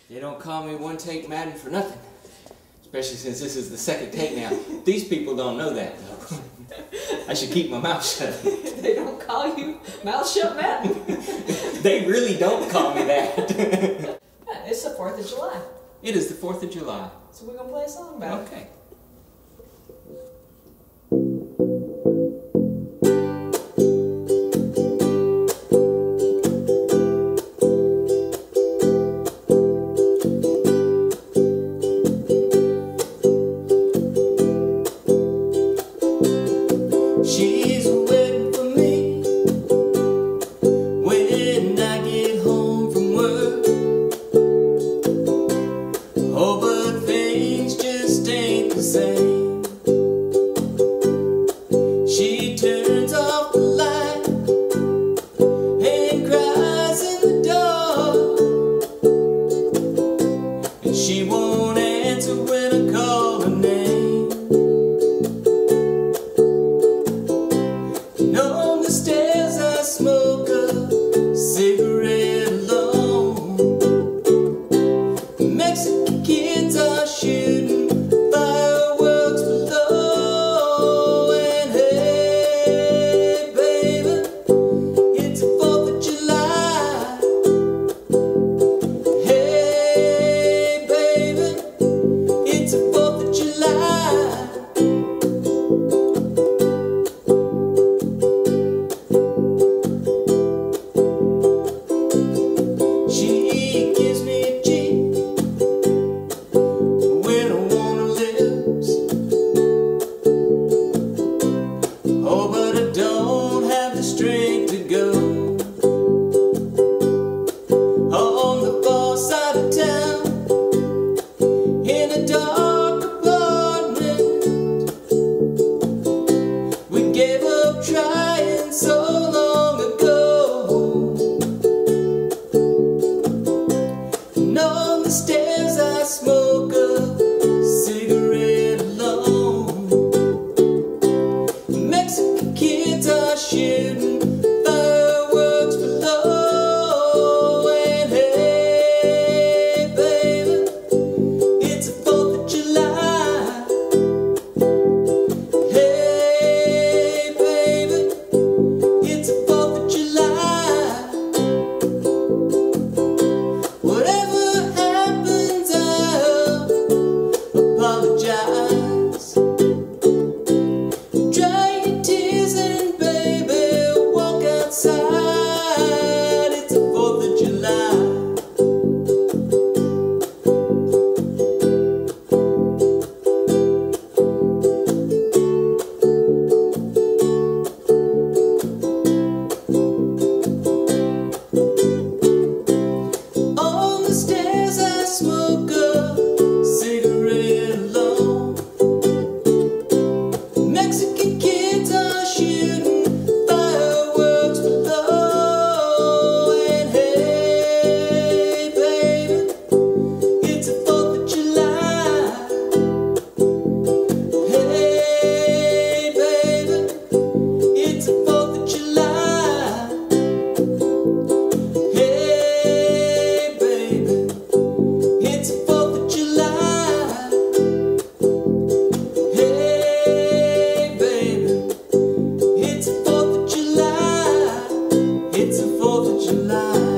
They don't call me One Take Madden for nothing. Especially since this is the second take now. These people don't know that, though. I should keep my mouth shut. They don't call you Mouth Shut Madden. They really don't call me that. It's the 4th of July. It is the 4th of July. So we're going to play a song about it. Okay. She's waiting for me when I get home from work. Oh, but things just ain't the same. She turns off the light and cries in the dark, and she won't answer when I call her name. On the stairs I smoke a cigarette alone. Mexican kids are shooting fireworks below. And hey baby, it's the 4th of July. Hey baby, it's the 4th of July. She gives me a cheek when I want her lips. Oh, but I don't have the strength to go. On the far side of town, in a dark apartment, we gave up trying so long ago. On the stairs I smoke a cigarette alone. Mexican kids are shooting fireworks below. And hey baby, it's the 4th of July. Hey baby, it's the 4th of July. Whatever happens, I'll apologize. Dry your tears and baby, walk outside. It's the 4th of July. On the stairs I smoke a cigarette alone. Mexican kids are shooting fireworks below. And hey baby, it's the 4th of July. Hey baby, it's the 4th of July. Hey baby, it's the 4th of July. Hey baby, it's the 4th of July. It's the 4th of July.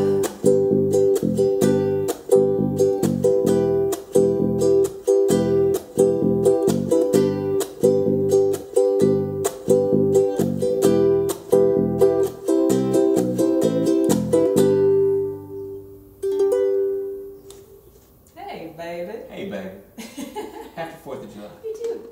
Hey, baby. Hey baby, happy 4th of July. You too.